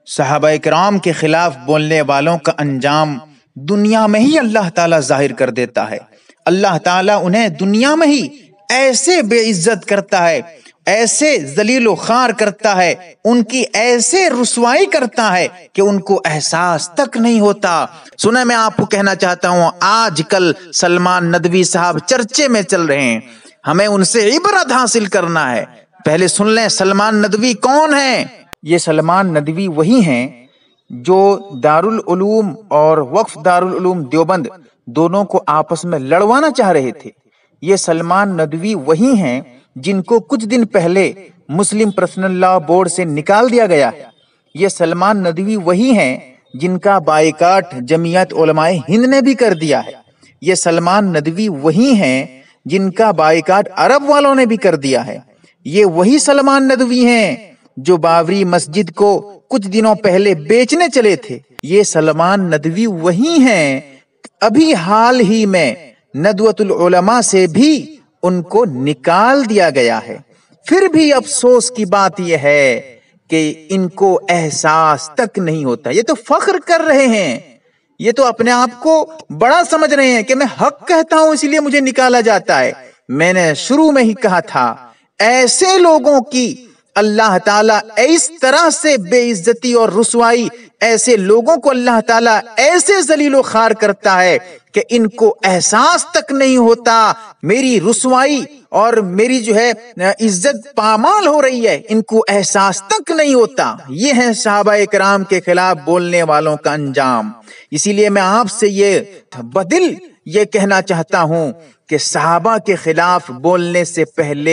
صحابہ کرام کے خلاف بولنے والوں کا انجام دنیا میں ہی اللہ تعالیٰ ظاہر کر دیتا ہے۔ اللہ تعالیٰ انہیں دنیا میں ہی ایسے بے عزت کرتا ہے، ایسے ذلیل و خوار کرتا ہے، ان کی ایسے رسوائی کرتا ہے کہ ان کو احساس تک نہیں ہوتا۔ سنیں، میں آپ کو کہنا چاہتا ہوں، آج کل سلمان ندوی صاحب چرچے میں چل رہے ہیں، ہمیں ان سے عبرت حاصل کرنا ہے۔ پہلے سن لیں سلمان ندوی کون ہیں۔ یہ سلمان ندوی وہی ہیں جو دارالعلوم اور وقف دارالعلوم دیوبند دونوں کو آپس میں لڑوانا چاہ رہے تھے۔ یہ سلمان ندوی وہی ہیں جن کو کچھ دن پہلے مسلم پرسنل لا بورڈ سے نکال دیا گیا ہے۔ یہ سلمان ندوی وہی ہیں جن کا بائیکاٹ جمعیت علماء ہند نے بھی کر دیا ہے۔ یہ سلمان ندوی وہی ہیں جن کا بائیکاٹ عرب والوں نے بھی کر دیا ہے۔ یہ وہی سلمان ندوی ہیں جو بابری مسجد کو کچھ دنوں پہلے بیچنے چلے تھے۔ یہ سلمان ندوی وہی ہیں، ابھی حال ہی میں ندوۃ العلماء سے بھی ان کو نکال دیا گیا ہے۔ پھر بھی افسوس کی بات یہ ہے کہ ان کو احساس تک نہیں ہوتا۔ یہ تو فخر کر رہے ہیں، یہ تو اپنے آپ کو بڑا سمجھ رہے ہیں کہ میں حق کہتا ہوں اس لیے مجھے نکالا جاتا ہے۔ میں نے شروع میں ہی کہا تھا، ایسے لوگوں کی اللہ تعالیٰ اس طرح سے بے عزتی اور رسوائی، ایسے لوگوں کو اللہ تعالیٰ ایسے ذلیل و خوار کرتا ہے کہ ان کو احساس تک نہیں ہوتا میری رسوائی اور میری جو ہے عزت پامال ہو رہی ہے، ان کو احساس تک نہیں ہوتا۔ یہ ہے صحابہ کرام کے خلاف بولنے والوں کا انجام۔ اسی لیے میں آپ سے یہ بدل یہ کہنا چاہتا ہوں کہ صحابہ کے خلاف بولنے سے پہلے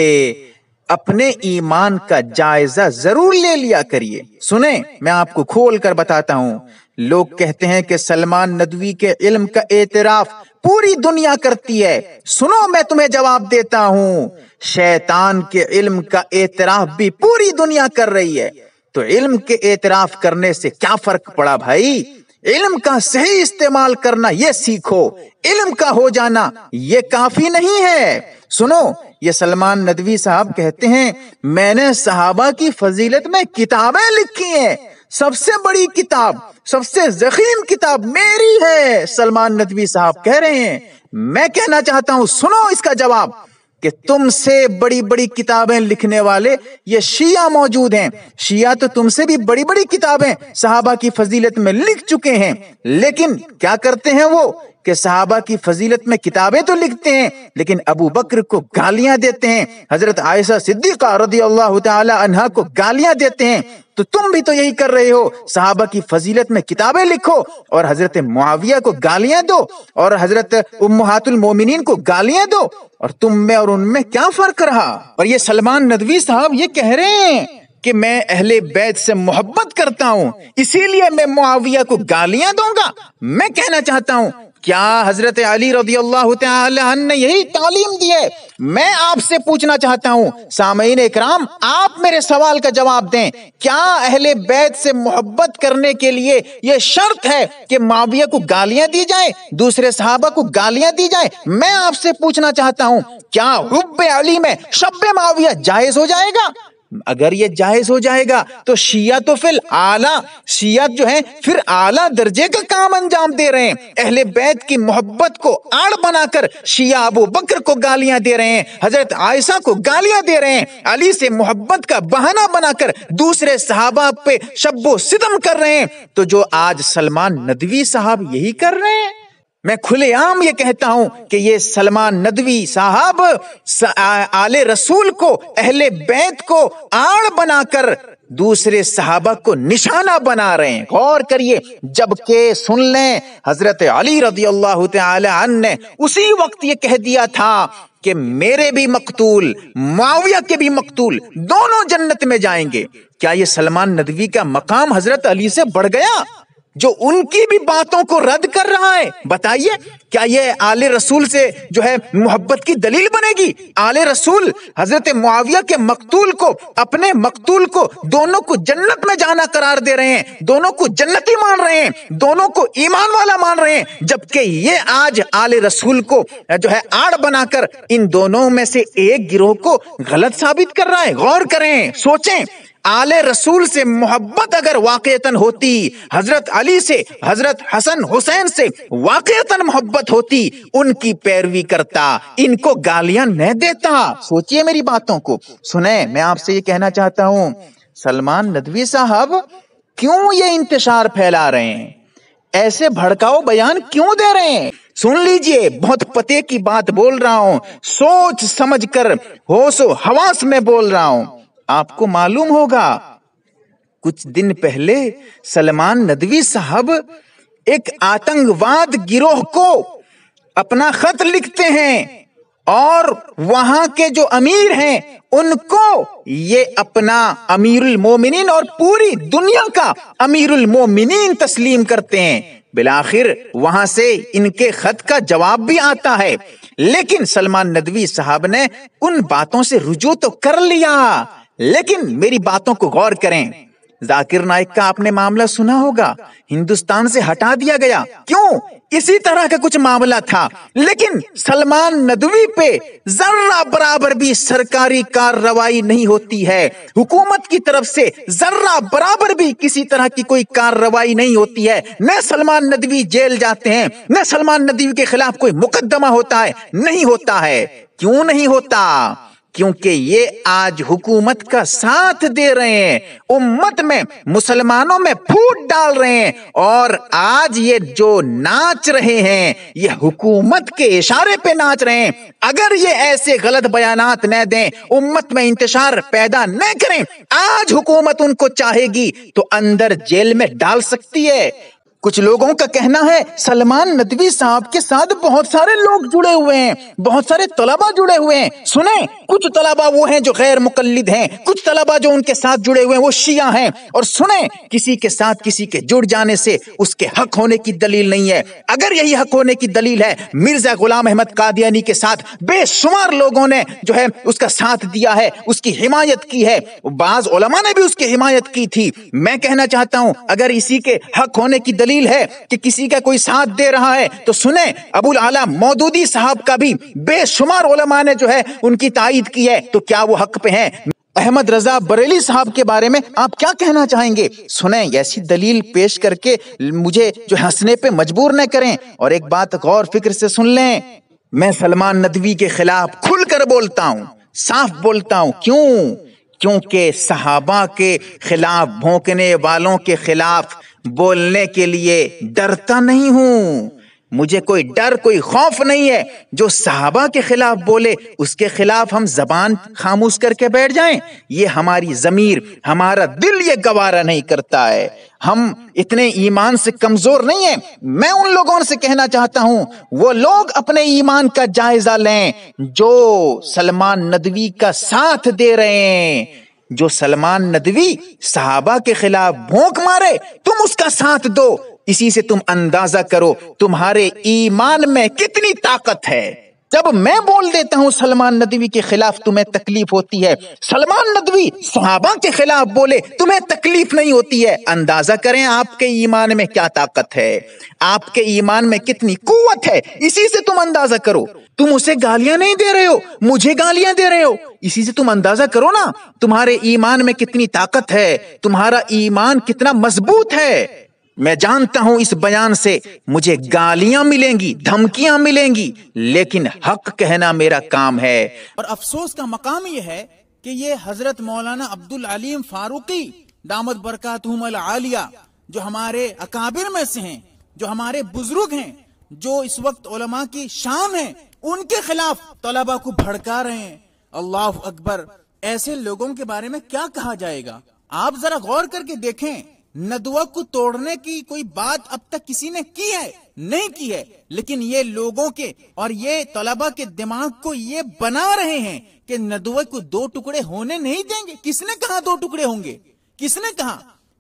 اپنے ایمان کا جائزہ ضرور لے لیا کریے۔ سنیں، میں آپ کو کھول کر بتاتا ہوں، لوگ کہتے ہیں کہ سلمان ندوی کے علم کا اعتراف پوری دنیا کرتی ہے۔ سنو، میں تمہیں جواب دیتا ہوں، شیطان کے علم کا اعتراف بھی پوری دنیا کر رہی ہے۔ تو علم کے اعتراف کرنے سے کیا فرق پڑا بھائی؟ علم کا صحیح استعمال کرنا یہ سیکھو، علم کا ہو جانا یہ کافی نہیں ہے۔ سنو، یہ سلمان ندوی صاحب کہتے ہیں، میں نے صحابہ کی فضیلت میں کتابیں لکھی ہیں، سب سے بڑی کتاب، سب سے ضخیم کتاب میری ہے، سلمان ندوی صاحب کہہ رہے ہیں۔ میں کہنا چاہتا ہوں، سنو اس کا جواب، کہ تم سے بڑی بڑی کتابیں لکھنے والے یہ شیعہ موجود ہیں۔ شیعہ تو تم سے بھی بڑی بڑی کتابیں صحابہ کی فضیلت میں لکھ چکے ہیں، لیکن کیا کرتے ہیں وہ کہ صحابہ کی فضیلت میں کتابیں تو لکھتے ہیں لیکن ابو بکر کو گالیاں دیتے ہیں، حضرت عائشہ صدیقہ رضی اللہ تعالی عنہا کو گالیاں دیتے ہیں۔ تو تم بھی تو یہی کر رہے ہو، صحابہ کی فضیلت میں کتابیں لکھو اور حضرت معاویہ کو گالیاں دو اور حضرت امہات المومنین کو گالیاں دو، اور تم میں اور ان میں کیا فرق رہا؟ اور یہ سلمان ندوی صاحب یہ کہہ رہے ہیں کہ میں اہل بیت سے محبت کرتا ہوں، اسی لیے میں معاویہ کو گالیاں دوں گا۔ میں کہنا چاہتا ہوں، کیا حضرت علی رضی اللہ تعالی عنہ نے یہی تعلیم دی ہے؟ میں آپ سے پوچھنا چاہتا ہوں، سامعین اکرام، آپ میرے سوال کا جواب دیں، کیا اہل بیت سے محبت کرنے کے لیے یہ شرط ہے کہ معاویہ کو گالیاں دی جائیں، دوسرے صحابہ کو گالیاں دی جائیں؟ میں آپ سے پوچھنا چاہتا ہوں، کیا حب علی میں شب معاویہ جائز ہو جائے گا؟ اگر یہ جائز ہو جائے گا تو شیعہ تو شیعہ جو ہیں پھر اعلیٰ درجے کا کام انجام دے رہے ہیں۔ اہل بیت کی محبت کو آڑ بنا کر شیعہ ابو بکر کو گالیاں دے رہے ہیں، حضرت عائشہ کو گالیاں دے رہے ہیں، علی سے محبت کا بہانہ بنا کر دوسرے صحابہ پہ شب و ستم کر رہے ہیں۔ تو جو آج سلمان ندوی صاحب یہی کر رہے ہیں، میں کھلے عام یہ کہتا ہوں کہ یہ سلمان ندوی صاحب آل رسول کو، اہل بیت کو آڑ بنا کر دوسرے صحابہ کو نشانہ بنا رہے ہیں۔ غور کریے، جبکہ سن لیں، حضرت علی رضی اللہ تعالی عنہ نے اسی وقت یہ کہہ دیا تھا کہ میرے بھی مقتول، معاویہ کے بھی مقتول، دونوں جنت میں جائیں گے۔ کیا یہ سلمان ندوی کا مقام حضرت علی سے بڑھ گیا جو ان کی بھی باتوں کو رد کر رہا ہے؟ بتائیے، کیا یہ آل رسول سے جو ہے محبت کی دلیل بنے گی؟ آل رسول حضرت معاویہ کے مقتول کو، اپنے مقتول کو، دونوں کو جنت میں جانا قرار دے رہے ہیں، دونوں کو جنتی مان رہے ہیں، دونوں کو ایمان والا مان رہے ہیں، جبکہ یہ آج آل رسول کو جو ہے آڑ بنا کر ان دونوں میں سے ایک گروہ کو غلط ثابت کر رہا ہے۔ غور کریں، سوچیں، آل رسول سے محبت اگر واقعتاً ہوتی، حضرت علی سے، حضرت حسن حسین سے واقعتاً محبت ہوتی، ان کی پیروی کرتا، ان کو گالیاں نہ دیتا۔ سوچئے میری باتوں کو، سنیں میں آپ سے یہ کہنا چاہتا ہوں، سلمان ندوی صاحب کیوں یہ انتشار پھیلا رہے ہیں؟ ایسے بھڑکاؤ بیان کیوں دے رہے ہیں؟ سن لیجئے، بہت پتے کی بات بول رہا ہوں، سوچ سمجھ کر ہوش و حواس میں بول رہا ہوں۔ آپ کو معلوم ہوگا کچھ دن پہلے سلمان ندوی صاحب ایک آتنکواد گروہ کو اپنا خط لکھتے ہیں اور وہاں کے جو امیر ہیں ان کو یہ اپنا امیر المومنین اور پوری دنیا کا امیر المومنین تسلیم کرتے ہیں۔ بالآخر وہاں سے ان کے خط کا جواب بھی آتا ہے، لیکن سلمان ندوی صاحب نے ان باتوں سے رجوع تو کر لیا، لیکن میری باتوں کو غور کریں۔ ذاکر نائک کا آپ نے معاملہ سنا ہوگا، ہندوستان سے ہٹا دیا گیا، کیوں؟ اسی طرح کا کچھ معاملہ تھا، لیکن سلمان ندوی پہ ذرہ برابر بھی سرکاری کارروائی نہیں ہوتی ہے، حکومت کی طرف سے ذرہ برابر بھی کسی طرح کی کوئی کارروائی نہیں ہوتی ہے، نہ سلمان ندوی جیل جاتے ہیں، نہ سلمان ندوی کے خلاف کوئی مقدمہ ہوتا ہے، نہیں ہوتا ہے۔ کیوں نہیں ہوتا؟ کیونکہ یہ آج حکومت کا ساتھ دے رہے ہیں، امت میں مسلمانوں میں پھوٹ ڈال رہے ہیں، اور آج یہ جو ناچ رہے ہیں یہ حکومت کے اشارے پہ ناچ رہے ہیں۔ اگر یہ ایسے غلط بیانات نہ دیں، امت میں انتشار پیدا نہ کریں، آج حکومت ان کو چاہے گی تو اندر جیل میں ڈال سکتی ہے۔ کچھ لوگوں کا کہنا ہے سلمان ندوی صاحب کے ساتھ بہت سارے لوگ جڑے ہوئے ہیں، بہت سارے طلبہ جڑے ہوئے ہیں۔ سنیں، کچھ طلبہ وہ ہیں جو غیر مقلد ہیں، کچھ طلبہ جو ان کے ساتھ جڑے ہوئے ہیں وہ شیعہ ہیں، اور سنیں، کسی کے ساتھ کسی کے جڑ جانے سے اس کے حق ہونے کی دلیل نہیں ہے۔ اگر یہی حق ہونے کی دلیل ہے، مرزا غلام احمد قادیانی کے ساتھ بے شمار لوگوں نے جو ہے اس کا ساتھ دیا ہے، اس کی حمایت کی ہے، بعض علماء نے بھی اس کی حمایت کی تھی۔ میں کہنا چاہتا ہوں اگر اسی کے حق ہونے کی دلیل ہے کہ کسی کا کوئی ساتھ دے رہا ہے تو سنیں، ابو الاعلی مودودی صاحب کا بھی بے شمار علماء نے جو ہے ان کی تائید کی ہے، تو کیا وہ حق پہ ہیں؟ احمد رضا بریلی صاحب کے بارے میں آپ کیا کہنا چاہیں گے؟ سنیں، ایسی دلیل پیش کر کے مجھے جو ہنسنے پہ مجبور نہ کریں، اور ایک بات غور فکر سے سن لیں، میں سلمان ندوی کے خلاف کھل کر بولتا ہوں، صاف بولتا ہوں۔ کیونکہ صحابہ کے خلاف، بھونکنے والوں کے خلاف بولنے کے لیے ڈرتا نہیں ہوں، مجھے کوئی ڈر کوئی خوف نہیں ہے۔ جو صحابہ کے خلاف بولے اس کے خلاف ہم زبان خاموش کر کے بیٹھ جائیں، یہ ہماری ضمیر، ہمارا دل یہ گوارا نہیں کرتا ہے۔ ہم اتنے ایمان سے کمزور نہیں ہیں۔ میں ان لوگوں سے کہنا چاہتا ہوں وہ لوگ اپنے ایمان کا جائزہ لیں جو سلمان ندوی کا ساتھ دے رہے ہیں۔ جو سلمان ندوی صحابہ کے خلاف بھونک مارے تم اس کا ساتھ دو، اسی سے تم اندازہ کرو تمہارے ایمان میں کتنی طاقت ہے۔ جب میں بول دیتا ہوں سلمان ندوی کے خلاف تمہیں تکلیف ہوتی ہے، سلمان ندوی صحابہ کے خلاف بولے تمہیں تکلیف نہیں ہوتی ہے، اندازہ کریں آپ کے ایمان میں کیا طاقت ہے، آپ کے ایمان میں کتنی قوت ہے، اسی سے تم اندازہ کرو۔ تم اسے گالیاں نہیں دے رہے ہو، مجھے گالیاں دے رہے ہو، اسی سے تم اندازہ کرو نا تمہارے ایمان میں کتنی طاقت ہے، تمہارا ایمان کتنا مضبوط ہے۔ میں جانتا ہوں اس بیان سے مجھے گالیاں ملیں گی، دھمکیاں ملیں گی، لیکن حق کہنا میرا کام ہے۔ اور افسوس کا مقام یہ ہے کہ یہ حضرت مولانا عبدالعلیم فاروقی دامت برکاتہم العالیہ جو ہمارے اکابر میں سے ہیں، جو ہمارے بزرگ ہیں، جو اس وقت علماء کی شان ہیں، ان کے خلاف طلبہ کو بھڑکا رہے ہیں۔ اللہ اکبر، ایسے لوگوں کے بارے میں کیا کہا جائے گا؟ آپ ذرا غور کر کے دیکھیں، ندوہ کو توڑنے کی کوئی بات اب تک کسی نے کی ہے؟ نہیں کی ہے، لیکن یہ لوگوں کے اور یہ طلبہ کے دماغ کو یہ بنا رہے ہیں کہ ندوہ کو دو ٹکڑے ہونے نہیں دیں گے۔ کس نے کہا دو ٹکڑے ہوں گے؟ کس نے کہا؟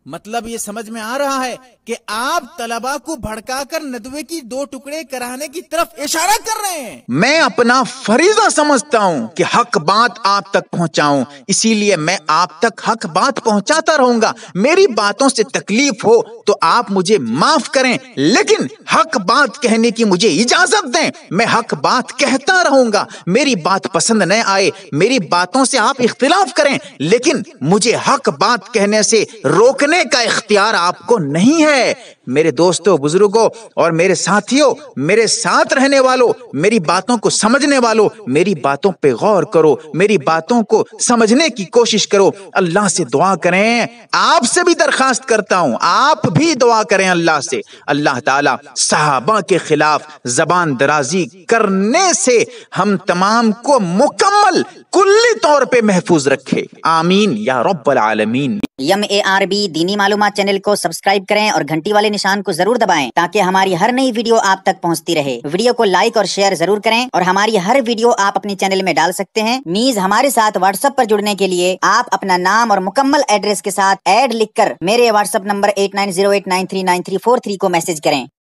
मतलब ये समझ में आ रहा है कि आप तलबा को भड़का कर नदवे की 2 टुकड़े कराने की तरफ इशारा कर रहे हैं। मैं अपना फरीजा समझता हूँ कि हक बात आप तक पहुँचाऊं, इसीलिए मैं आप तक हक बात पहुँचाता रहूंगा। मेरी बातों से तकलीफ हो तो आप मुझे माफ करें, लेकिन हक बात कहने की मुझे इजाजत दें। मैं हक बात कहता रहूंगा। मेरी बात पसंद न आए, मेरी बातों से आप इख्तिलाफ करें, लेकिन मुझे हक बात कहने से रोकने का इख्तियार आपको नहीं है। मेरे दोस्तों, बुजुर्गों और मेरे साथियों, मेरे साथ रहने वालों, मेरी बातों को समझने वालों, मेरी बातों पे गौर करो, मेरी बातों को समझने की कोशिश करो। अल्लाह से दुआ करें। आपसे भी दरखास्त करता हूं, आप भी दुआ करें अल्लाह से। अल्लाह ताला सहाबा के खिलाफ जबान दराजी करने से हम तमाम को मुकम्मल कुल्ली तौर पे महफूज रखे। आमीन या रब्बल आलमीन। MARB दीनी मालूमात चैनल को सब्सक्राइब करें और घंटी वाले निशान को जरूर दबाएं ताकि हमारी हर नई वीडियो आप तक पहुंचती रहे। वीडियो को लाइक और शेयर जरूर करें और हमारी हर वीडियो आप अपने चैनल में डाल सकते हैं। नीज हमारे साथ व्हाट्सएप पर जुड़ने के लिए आप अपना नाम और मुकम्मल एड्रेस के साथ ऐड लिखकर मेरे व्हाट्सएप नंबर 8908939343 को मैसेज करें।